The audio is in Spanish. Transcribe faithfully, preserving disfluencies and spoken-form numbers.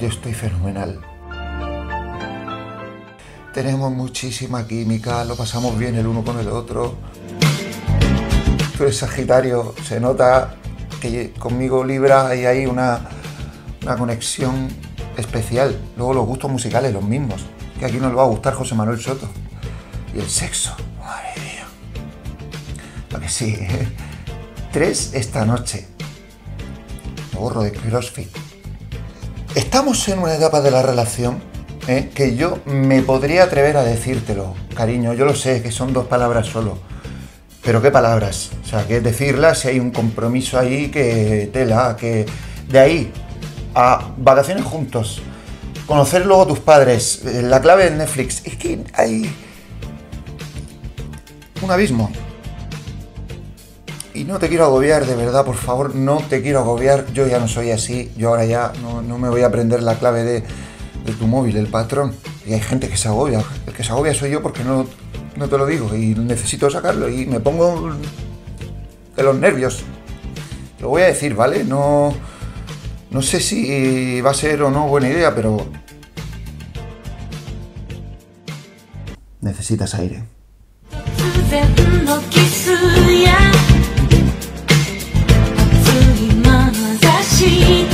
yo estoy fenomenal. Tenemos muchísima química, lo pasamos bien el uno con el otro. Tú eres Sagitario, se nota que conmigo Libra hay ahí una, una conexión especial. Luego los gustos musicales los mismos, que aquí nos va a gustar José Manuel Soto. Y el sexo, madre mía. Lo que sí, ¿eh? Tres esta noche. Me borro de CrossFit. Estamos en una etapa de la relación, ¿eh?, que yo me podría atrever a decírtelo, cariño. Yo lo sé, que son dos palabras solo. Pero ¿qué palabras? O sea, que es decirlas si hay un compromiso ahí que tela, que de ahí a vacaciones juntos, conocer luego a tus padres, la clave de Netflix, es que hay un abismo. Y no te quiero agobiar, de verdad, por favor, no te quiero agobiar. Yo ya no soy así, yo ahora ya no, no me voy a aprender la clave de, de tu móvil, el patrón. Y hay gente que se agobia, el que se agobia soy yo porque no, no te lo digo y necesito sacarlo y me pongo de los nervios. Lo voy a decir, ¿vale? No, no sé si va a ser o no buena idea, pero necesitas aire. 突然のキスや熱い眼差し